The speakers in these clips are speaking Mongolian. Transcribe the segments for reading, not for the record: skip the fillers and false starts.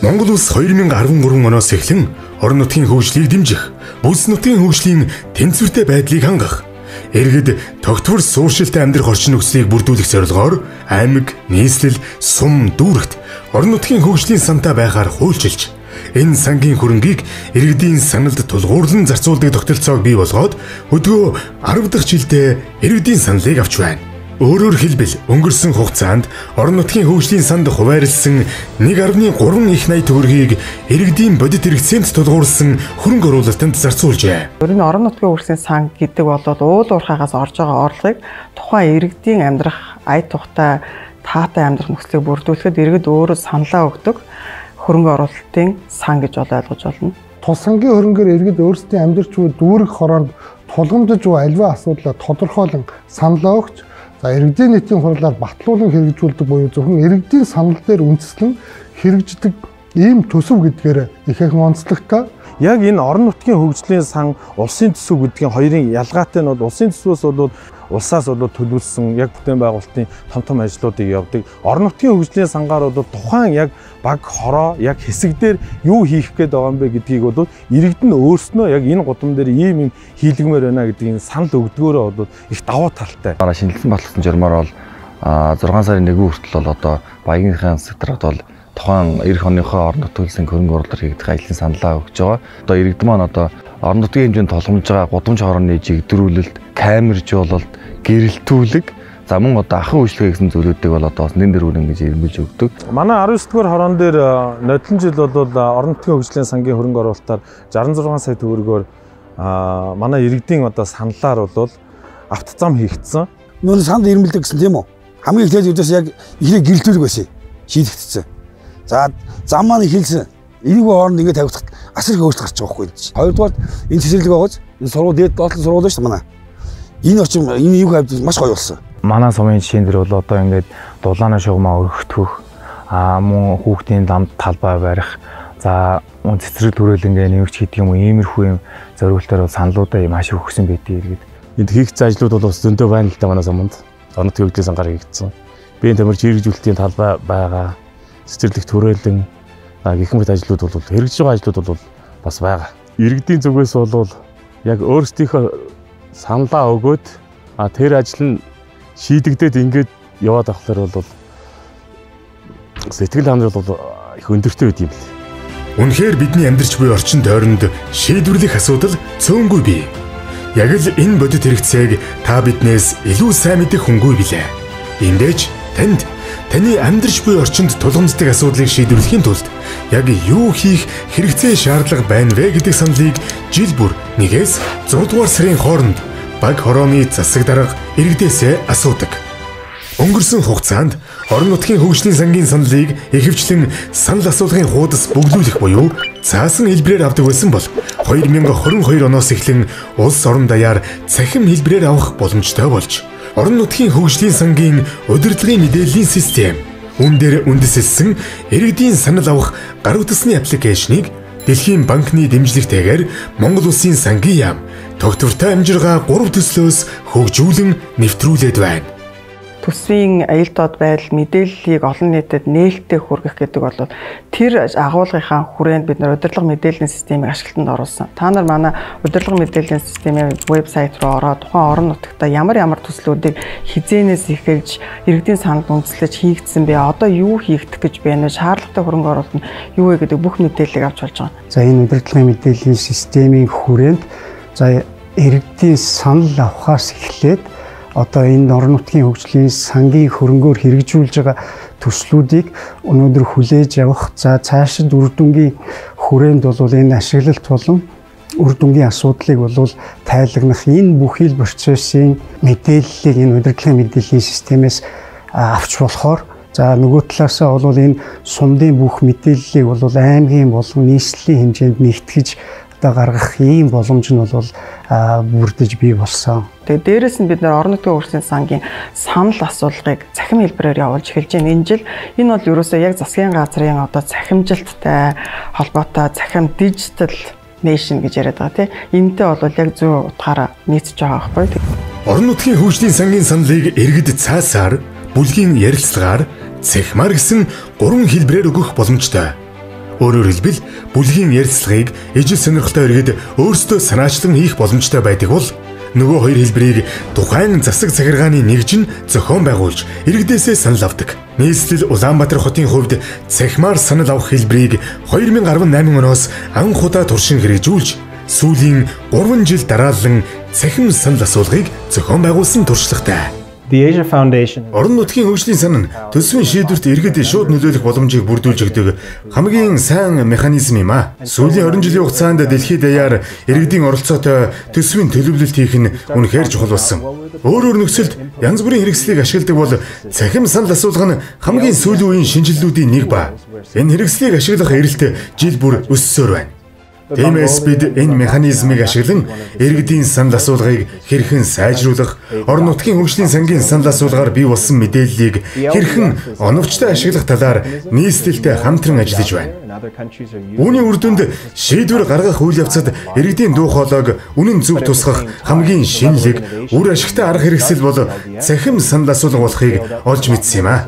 Монгол улс 2013 оноос эхлэн орон нутгийн хөгжлийг дэмжих, бүс нутгийн хөгжлийн тэнцвэртэй байдлыг хангах, иргэд тогтвор сууршилтай амьдрах орчин нөхцөлийг бүрдүүлэх зорилгоор аймаг, нийслэл, сум, дүүрэгт орон нутгийн хөгжлийн сантай байхаар хуульчилж, энэ сангийн хөрөнгийг иргэдийн саналд тулгуурлан зарцуулдаг тогтолцоог бий болгоод өдгөө 10 дахь жилдээ иргэдийн саналыг авч байна. Өөрөөр хэлбэл өнгөрсөн хугацаанд орон нутгийн хөгжлийн санд хуваарлсан 1.3 их 80 төгрөгийг иргэдийн бодит хэрэгцээнд тулгуурласан хөрөнгө оруулалтанд зарцуулжээ. Ер нь орон нутгийн хөгжлийн сан гэдэг бол уул уурхаагаас орж байгаа орлогыг тухайн иргэдийн амьдрах ая тухтай таатай амьдрах нөхцөлийг бүрдүүлэхэд иргэд өөрөө саналаа өгдөг хөрөнгө оруулалтын сан гэж ойлгож болно. Тус сангийн хөрөнгөөр иргэд өөрсдийн амьдарч буй дүүрэг хороонд тулгамдж буй аливаа асуудлаа тодорхойлон саналаа өгч, за иргэдийн нийтийн хурлаар батлуулан хэрэгжүүлдэг буюу зөвхөн иргэдийн санал дээр үндэслэн хэрэгждэг ийм төсөв гэдгээр ихэнх онцлогтой. Яг энэ орон нутгийн хөгжлийн сан, улсын төсөв гэдгийн хоёрын ялгаатай нь бол улсын төсвөөс бол улсаас төлөвлөсөн яг бүтээн байгуулалтын том ажлуудыг явдаг. Орон нутгийн хөгжлийн сангаар бол тухайн яг баг хороо яг хэсэг дээр юу хийх гээд байгаа юм бэ гэдгийг бол иргэд нь өөрснөө яг энэ гудам дээр ийм хийлгэмээр байна гэдгийг санал өгдгөөрөө бол их давуу талтай. Шинжилсэн батлагдсан журмаар бол 6 сарын 1 хүртэл бол одоо багийнхаа секторт бол тухайн эх оныхоо орон нутгийн хөрөнгө оруулалт хийгдэх ажлын саналаа өгч байгаа. Одоо иргэд маань одоо орон нутгийн хэмжээнд толгомж байгаа гудамж хорооны жигдрүүлэлт, камержуулалт, гэрэлтүүлэг, за мөн одоо ахын үйлчлэгээ гэсэн зүйлүүдийг бол одоо бас нэн дээр үрэн гэж ирмэлж өгдөг. Манай 19-р хороон дээр нодлон жил бол орон нутгийн хөгжлийн сангийн хөрөнгө оруулалтаар 66 сая төгрөгөөр манай иргэдийн одоо саналаар бол авто зам хийгдсэн. Нүүн санд ирмэлдэг гэсэн тийм үү? Хамгийн ихтэй зүйлээс яг ихний гэрэлтүүлэг байсан. Шийдэгдсэн. За зам маань ихэлсэн. Энийг хооронд ингэ тавигдах асар их өөрчлөлт гарч байгаа байхгүй. Хоёрдугаар энэ цэцэрлэг байгаач энэ сургууль дээд доотлон сургууль шүү дээ манай. Энэ орчин энэ юу хайвд маш гоё болсон. Манай сумын жишээн дээр бол одоо ингээд дулааны шугамаа өргөтгөх, мөн хүүхдийн ламд талбай барих, за мөн цэцэрлэг төрөлнгээ нэмэгч гэдэг юм уу, иймэрхүү юм зориултаар бол саналуудаа маш их өгсөн байдгийг иргэд. Энд хийгдсэн ажлууд бол бас зөндөө байна л да манай суманд. Орон нутгийн хөгжлийн сангаар хийгдсэн. Биеийн тамирч хэрэгжүүлэлтийн талбай байгаа. Цэцэрлэг төрөлн гэх мэт ажлууд бол хэрэгжиж байгаа ажлууд бол бас байгаа. Иргэдийн зүгээс бол яг өөрсдийнхөө саналаа өгөөд тэр ажил нь шийдэгдээд ингээд яваад авахлаар бол сэтгэл хандрал бол их өндөртэй байд юм л. Үнэхээр бидний амьдарч буй орчин тойронд шийдвэрлэх асуудал цөөнгүй бий. Яг л энэ бодит хэрэгцээг та биднээс илүү сайн мэдэх хүнгүй билээ. Эндээж таны амьдарч буй орчинд тулгамддаг асуудлыг шийдвэрлэхийн тулд яг юу хийх хэрэгцээ шаардлага байна вэ гэдэг саналыг жил бүр 1-ээс 100 дугаар сарын хооронд баг хорооны засаг дарга иргэдээсээ асуудаг. Өнгөрсөн хугацаанд орон нутгийн хөгжлийн сангийн саналыг ихэвчлэн санал асуулгын хуудас бөглүүлэх буюу цаасан хэлбэрээр авдаг байсан бол 2022 оноос эхлэн улс орон даяар цахим хэлбэрээр авах боломжтой болж орон нутгийн хөгжлийн сангийн удирдлагын мэдээллийн систем дээр үндэслэсэн иргэдийн санал авах гар утасны аппликейшнийг Дэлхийн банкны дэмжлэгтэйгээр Монгол Улсын сангийн яам тогтвортой амжиргаа 3 төслөөс хөгжүүлэн нэвтрүүлээд байна. Төсвийн аюултууд байдал мэдээллийг олон нийтэд нээлттэй хүргэх гэдэг бол тэр агуулгынхаа хүрээнд бид нар удирдлага мэдээллийн системийг ашиглалтанд оруулсан. Та нар манай удирдлага мэдээллийн системийн вебсайт руу ороод тухайн орон нутагта ямар төслүүдийг хизээнээс эхэлж иргэдийн саналд үндэслэж хийгдсэн бэ? Одоо юу хийгдэх гэж байна? Шаардлагатай хөрөнгө оруулалт нь юу вэ гэдэг бүх мэдээллийг авч болж байгаа. За энэ удирдлагын мэдээллийн системийн хүрээнд за иргэдийн санал авахаас эхлээд одоо энэ орон нутгийн хөгжлийн сангийн хөрөнгөөр хэрэгжүүлж байгаа төслүүдийг өнөөдөр хүлээж авах, за цаашид үр дүнгийн хүрээнд бол энэ ашиглалт болон үр дүнгийн асуудлыг бол тайлагнах энэ бүхий л процессын мэдээллийг энэ удирдлагын мэдээллийн системээс авч болохоор, за нөгөө талаасаа бол энэ сумдын бүх мэдээллийг бол аймгийн болон нийслэлийн хэмжээнд нэгтгэж одоо гаргах ийм боломж нь бол бүрдэж бий болсон. Тэгээ дээрэс нь бид нар орон нутгийн хөгжлийн сангийн санал асуулгыг цахим хэлбэрээр явуулж эхэлж байна. Энэ жил энэ бол ерөөсөө яг засгийн газрын одоо цахимжилттай холбоотой цахим дижитал нэшн гэж яриад байгаа тийм. Энэтэй бол яг зүүн утгаараа нийцж байгаа байхгүй. Орон нутгийн хөгжлийн сангийн саналыг иргэд цаасаар, бүлгийн ярилцлагаар, цахимаар гэсэн 3 хэлбэрээр өгөх боломжтой. Өөрөөр хэлбэл бүлгийн ярилцлагыг ижил сонирхолтой иргэд өөрсдөө санаачлан хийх боломжтой байдаг бол нөгөө хоёр хэлбэрийг тухайн засаг захиргааны нэгж нь зохион байгуулж иргэдээсээ санал авдаг. Нийслэл Улаанбаатар хотын хувьд цахимаар санал авах хэлбэрийг 2018 оноос анх удаа туршин хэрэгжүүлж сүүлийн 3 жил дараалан цахим санал асуулгыг зохион байгуулсан туршлагатай. Орон нутгийн хөгжлийн сан нь төсвийн шийдвэрт иргэд шууд нөлөөлөх боломжийг бүрдүүлж өгдөг хамгийн сайн механизм юм а. Сүүлийн 20 жилийн хугацаанд дэлхийд даяар иргэдийн оролцоотой төсвийн төлөвлөлт хийх нь үнэхээр чухал болсон. Өөрөөр нөхцөлд янз бүрийн хэрэгслийг ашигладаг бол цахим санал асуулга нь хамгийн сүүлийн үеийн шинжилэлүүдийн нэг ба энэ хэрэгслийг ашиглах эрэлт жил бүр өссөөр байна. Тиймээс бид энэ механизмыг ашиглан иргэдийн санал асуулгыг хэрхэн сайжруулах, орон нутгийн хөгжлийн сангийн санал асуулгаар бий болсон мэдээллийг хэрхэн оновчтой ашиглах талаар нийслэлтэй хамтран ажиллаж байна. Үүний үр дүнд шийдвэр гаргах үйл явцад иргэдийн дуу хоолойг үнэн зөв тусгах хамгийн шинэлэг, үр ашигтай арга хэрэгсэл бол цахим санал асуулга болохыг олж мэдсэн юм а.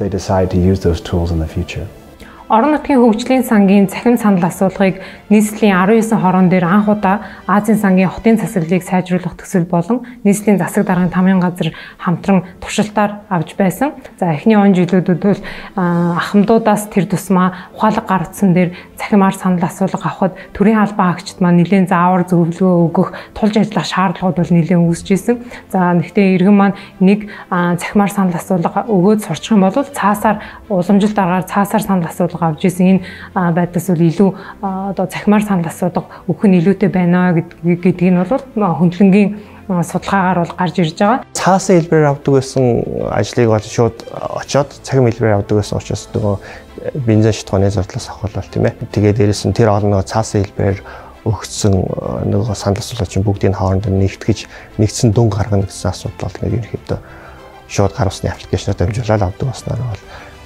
Орон нутгийн хөгжлийн сангийн цахим санал асуулгыг нийслэлийн 19 хорон дээр анх удаа Азийн сангийн хотын засаглалыг сайжруулах төсөл болон нийслэлийн засаг даргын тамгын газар хамтран туршилтаар авч байсан. За эхний он жилүүдэд бол ахмадуудаас тэр тусмаа ухаалаг гар утсан дээр цахимаар санал асуулга авахд төрийн албан агчид маань нэлээд заавар зөвлөгөө өгөх, тулж ажиллах шаардлагууд бол нэлээд үүсэж исэн. За нэгтээ иргэн маань нэг цахимаар санал асуулга өгөөд сурчих юм бол цаасаар уламжлалт аргаар цаасаар санал асуулга авч ирсэн энэ байдлаас бол илүү одоо цахимаар санал асуудаг өгөх нь илүүтэй байна гэдгийг нь бол хөндлөнгийн судалгаагаар бол гарч ирж байгаа. Цаасан хэлбэрээр авдаг байсан ажлыг бол шууд очиод цахим хэлбэрээр авдаг байсан учраас нөгөө бензин шатхууны зардлаас авах бол тийм ээ. Тэгээд дээрээс нь тэр олон нөгөө цаасан хэлбэрээр өгсөн нөгөө санал асуулга чинь бүгдийг хоорондоо нэгтгэж дүн гаргана гэсэн асуудал бол ингээд ерөнхийдөө шууд гар усны аппликейшнээр дамжуулаад авдаг баснаар бол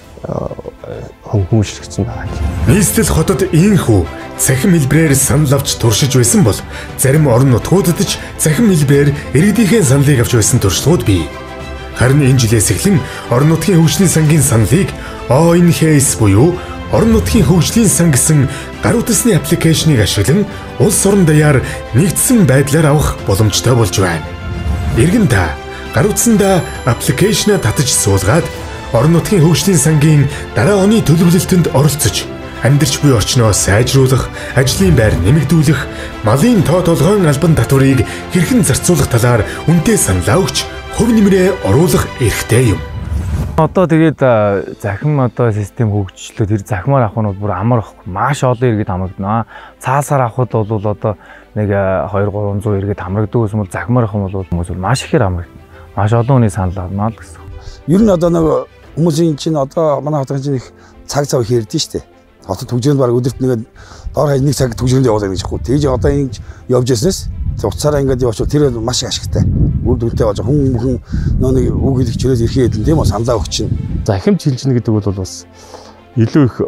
хөнгөмжлөгдсөн байгаа. Нийслэл хотод ийхүү цахим хэлбэрээр санал авч туршиж байсан бол зарим орон нутгуудад ч цахим хэлбэрээр иргэдийнхээ саналыг авч байсан туршлагууд бий. Харин энэ жилээс эхлэн орон нутгийн хөгжлийн сангийн саналыг ONHS буюу орон нутгийн хөгжлийн сан гэсэн гар утасны аппликейшнийг ашиглан улс орон даяар нэгдсэн байдлаар авах боломжтой болж байна. Иргэн та гар утсандаа аппликейшнаа татаж суулгаад орон нутгийн хөгжлийн сангийн дараа оны төлөвлөлтөнд оролцож, амьдарч буй орчноо сайжруулах, ажлын байр нэмэгдүүлэх, малын тоо толгойн албан татварыг хэрхэн зарцуулах талаар үнэтэй саналаа өгч, хувь нэмрээ оруулах эрхтэй юм. Одоо тэгээд захим одоо систем хөгжчлөө тэр захимаар авах нь бүр амар маш олон иргэд хамрагдана. Цаасаар авахд бол одоо нэг 200-300 иргэд хамрагддаг гэсэн бол захимаар авах нь бол хүмүүс маш ихээр хамрагдана. Маш олон хүний санал авна л гэсэн. Ер нь одоо нэг хүмүүсийн чинь одоо манай хотын чинь их цаг цав хэрдэж штэ. Хотод түгжээнд баг өдөрт нэгээд доор хаяг нэг цаг түгжээнд явуулдаг гэж хөө. Тэгж одоо ингэж явж яснаас уцаараа ингээд явуулчих тэр маш их ашигтай. Үр дүнтэй болж хүн нэг үг хэлчихрээс ирэхэд хэдэн тийм үү саналаа өгч чинь. За ахимч хилжинэ гэдэг бол бас илүү их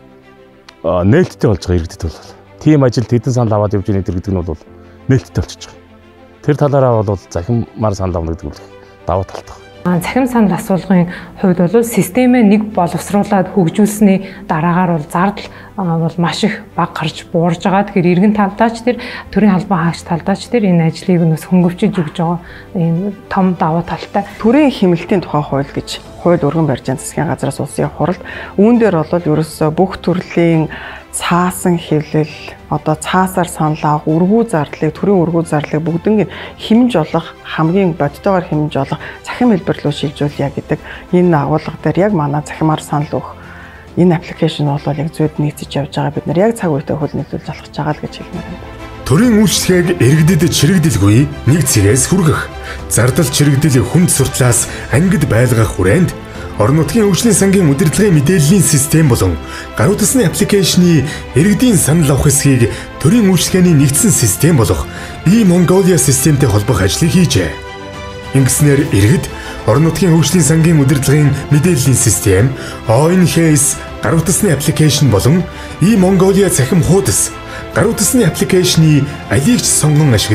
нээлттэй болж байгаа иргэдэд бол. Тим ажилд хэдэн санал аваад явж байгаа гэдэг нь бол нээлттэй болчихж байгаа. Тэр талаараа бол захимаар санал авна гэдэг нь давуу талтай. Цахим санал асуулгын хувьд бол системээ нэг боловсруулад хөгжүүлсэний дараагаар бол зардал бол маш их бага гарч буурж байгаа. Тэгэхээр иргэн талдаач тэр төрийн албан хаагч талдаач тэр энэ ажлыг нөөс хөнгөвчөж өгж байгаа ийм том давуу талтай. Төрийн хэмнэлтийн тухай хууль гэж хууль өргөн барьжаан засгийн газраас улсын хуралд үүн дээр бол ерөөсөө бүх төрлийн цаасан хэвлэл одоо цаасаар санал авах өргүү зардлыг төрийн өргүү зардлыг бүгднийг хэмж олох хамгийн бодтойгоор хэмж олох цахим хэлбэр рүү шилжүүлъя гэдэг энэ агуулга дээр яг манай цахимаар санал өгөх энэ аппликейшн бол яг зүйд нийцэж явж байгаа бид нар яг цаг үетэй хөл нийлүүлж алхаж байгаа л гэж хэлмээр байна. Төрийн үйлчлэгийг иргэдэд чирэгдэлгүй нэг цэгээс хүргэх, зардал чирэгдэл хүнд суртлаас ангид байлгах хүрээнд орон нутгийн хөгжлийн сангийн удирдлагын мэдээллийн систем болон гар утасны аппликейшны иргэдийн санал авах хэсгийг төрийн үйлчлэгээний нэгдсэн систем болох e-Mongolia системтэй холбох ажлыг хийжээ. Ингэснээр иргэд орон нутгийн хөгжлийн сангийн удирдлагын мэдээллийн систем, ONHS гар утасны аппликейшн болон e-Mongolia цахим хуудас гар утасны аппликейшны алийг ч сонгон ашиглаж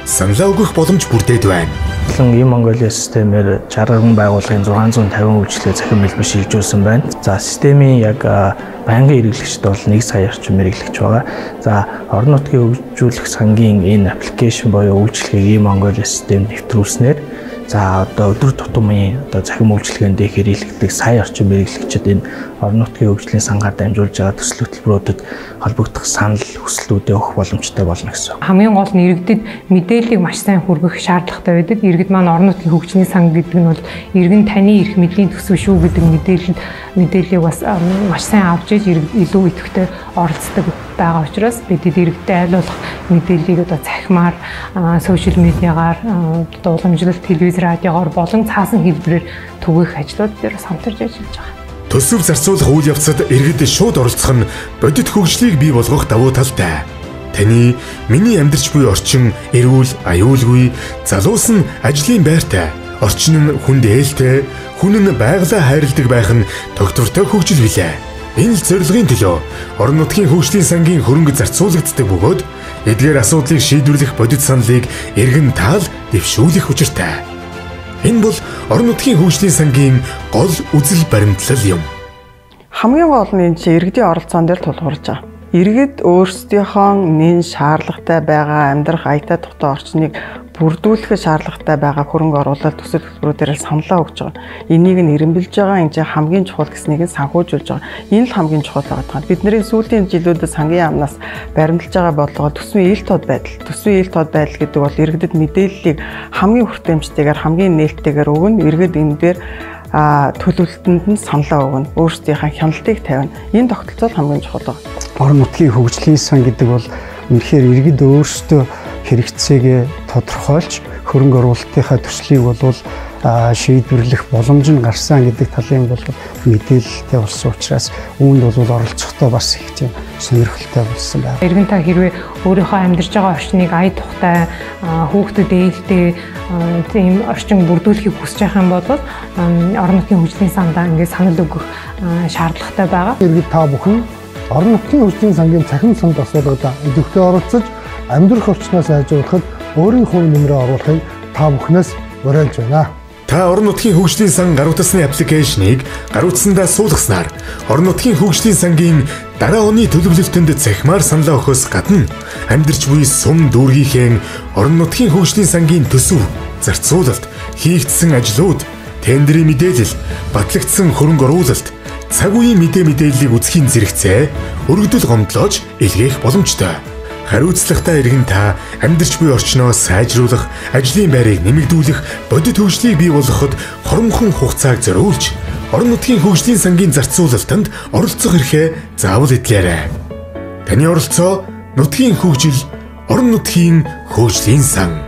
саналаа өгөх боломж бүрдээд байна. Ийм Монголиа системээр 60 гаруй байгууллагын 650 үйлчлэгээ захин хэлбэр шилжүүлсэн байна. За системийн яг байнгын хэрэглэгчд бол 1 сая орчим хэрэглэгч байгаа. За орон нутгийн хөгжүүлэх сангийн энэ аппликейшн буюу үйлчлэгийг ийм Монголиа системд нэвтрүүлснээр за одоо өдөр тутмын одоо захин үйлчлэгээнд хэрэглэгдэх сая орчим хэрэглэгчид энэ орон нутгийн хөгжлийн сангаар дамжуулж байгаа төсөл хөтөлбөрүүдэд холбогдох санал хүслүүдээ өгөх боломжтой болно гэсэн. Хамгийн гол нь иргэдэд мэдээллийг маш сайн хүргэх шаардлагатай байдаг. Иргэд маань орон нутгийн хөгжлийн сан гэдэг нь бол иргэн таны эрх мэдлийн төсөв шүү гэдэг мэдээллийг бас маш сайн авч иж илүү идэвхтэй оролцдог байгаа учраас бид иргэдэд айл болох мэдээллийг одоо цахимаар, сошиал медиагаар, уламжлалт телевиз, радиогоор болон цаасан хэлбэрээр түгээх ажлууд дээр хамтарч ажиллаж байгаа. Төсөв зарцуулах үйл явцад иргэдэд шууд оролцох нь бодит хөгжлийг бий болгох давуу талтай. Таны миний амьдарч буй орчин эрүүл, аюулгүй, залуус нь ажлын байртай, орчин нь хүнд ээлтэй, хүн нь байгалаа хайрладаг байх нь тогтвортой хөгжил билээ. Энэ л зорилгын төлөө орон нутгийн хөгжлийн сангийн хөрөнгө зарцуулагддаг бөгөөд эдгээр асуудлыг шийдвэрлэх бодит саналыг эргэн таал дэвшүүлэх учиртай. Энэ бол орон нутгийн хөгжлийн сангийн гол үзэл баримтлал юм. Хамгийн гол нь энэ чинь иргэдийн оролцоон дээр тулгуурж байгаа. Иргэд өөрсдийнхөө нэн шаардлагатай байгаа амьдрах аятай тухтай орчныг бүрдүүлэх шаардлагатай байгаа хөрөнгө оруулалт төсөл хөтөлбөрүүдээр саналаа өгж байгаа. Энийг нь эренбилж байгаа энэ хамгийн чухал гэснийг санхүүжүүлж байгаа. Энэ л хамгийн чухал байгаа. Бидний сүүлийн жилүүдэд сангийн яамнаас баримталж байгаа бодлого төсвийн ил тод байдал. Төсвийн ил тод байдал гэдэг бол иргэдэд мэдээллийг хамгийн хүртээмжтэйгээр хамгийн нээлттэйгээр өгнө. Иргэд энэ дээр төлөвлөлтөнд нь саналаа өгнө. Өөрсдийнхээ хяналтыг тавина. Энэ тогтолцоо хамгийн чухал байна. Орон нутгийн хөгжлийн сан гэдэг бол үнэхээр иргэд өөрсдөө хэрэгцээгээ тодорхойлж хөрөнгө оруулалтынхаа төслийг бол шийдвэрлэх боломж нь гарсан гэдэг талын бол мэдээлэлтэй болсон учраас үүнд бол оролцохдоо бас их тийм сонирхолтой болсон байна. Иргэн та хэрвээ өөрийнхөө амьдарч байгаа орчныг ая тухтай, хүүхдэд ээлтэй тийм орчин бүрдүүлэхийг хүсэж байгаа юм бол орон нутгийн хөгжлийн сандаа ингээд санал өгөх шаардлагатай байгаа. Иргэд та бүхэн орон нутгийн хөгжлийн сангийн цахим санд асуудалд идэвхтэй оролцож амьдрах орчноо сайжруулахад өөрийн хувь нэмрээ оруулахыг та бүхнээс уриалж байна. Та орон нутгийн хөгжлийн сан гаруутасны аппликейшнийг гаруутсандаа суулгаснаар орон нутгийн хөгжлийн сангийн дараа оны төлөвлөлтөнд цахимаар саналаа өгөхөөс гадна амьдарч буй сум дүүргийнхээ орон нутгийн хөгжлийн сангийн төсөв, зарцуулалт, хийгдсэн ажлууд, тендерийн мэдээлэл, батлагдсан хөрөнгө оруулалт, цаг үеийн мэдээллийг үзэхийн зэрэгцээ өргөдөл гомдлоож илгээх боломжтой. Хариуцлагатай иргэн та амьдарч буй орчноо сайжруулах, ажлын байрыг нэмэгдүүлэх, бодит хөгжлийг бий болгоход хоромхон хугацааг зориулж, орон нутгийн хөгжлийн сангийн зарцуулалтанд оролцох эрхээ заавал эдлээрэй. Таны оролцоо нутгийн хөгжил, орон нутгийн хөгжлийн сан.